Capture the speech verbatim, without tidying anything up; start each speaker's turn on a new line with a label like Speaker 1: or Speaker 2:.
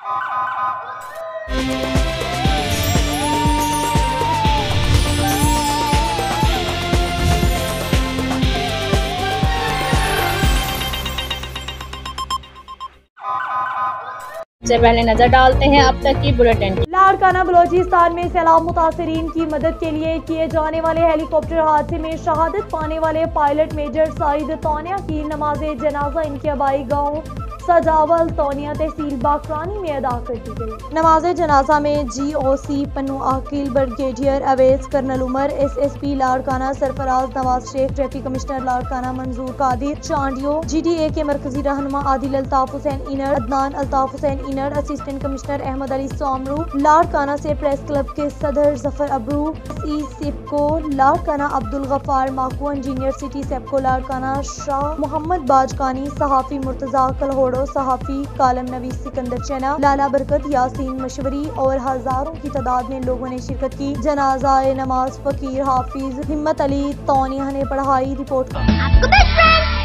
Speaker 1: से पहले नजर डालते हैं अब तक की बुलेटिन।
Speaker 2: लाड़काना बलोचिस्तान में सैलाब मुतासरीन की मदद के लिए किए जाने वाले हेलीकॉप्टर हादसे में शहादत पाने वाले पायलट मेजर साइद तौनिया की नमाज जनाजा इनके आबाई गाँव सजावल तौनिया तहसील बाकरानी में अदा कर दी गई। नमाज जनाजा में G O C Pannu Akil, brigadier Awais, colonel Umar, S S P Larkana Sarfaraz Nawaz Shaikh, traffic commissioner Larkana Manzoor Qadir Chandio, G D A के मरकजी रहनुमा आदिल अल्ताफ हुसैन इनर, अदनान अल्ताफ हुसैन इनर, असिस्टेंट कमिश्नर अहमद अली सोमरू, लाड़काना से प्रेस क्लब के सदर जफर अबरू, ई सिपको लाड़काना अब्दुल गफ्फार माकू, इंजीनियर सिटी सेपको लाड़काना शाह मोहम्मद बाजकानी, सहाफी मुर्तजा कलहोड़ो, सहाफी कालम नवीस सिकंदर चना, लाला बरकत, यासीन मशवरी और हजारों की तादाद में लोगों ने शिरकत की। जनाजा नमाज फकीर हाफिज हिम्मत अली तौनिया ने पढ़ाई। रिपोर्ट